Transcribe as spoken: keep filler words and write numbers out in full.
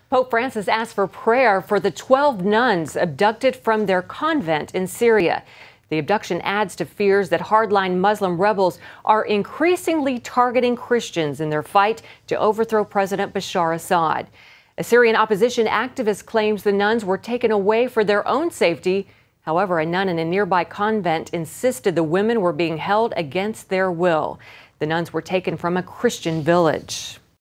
Pope Francis asked for prayer for the twelve nuns abducted from their convent in Syria. The abduction adds to fears that hardline Muslim rebels are increasingly targeting Christians in their fight to overthrow President Bashar Assad. A Syrian opposition activist claims the nuns were taken away for their own safety. However, a nun in a nearby convent insisted the women were being held against their will. The nuns were taken from a Christian village.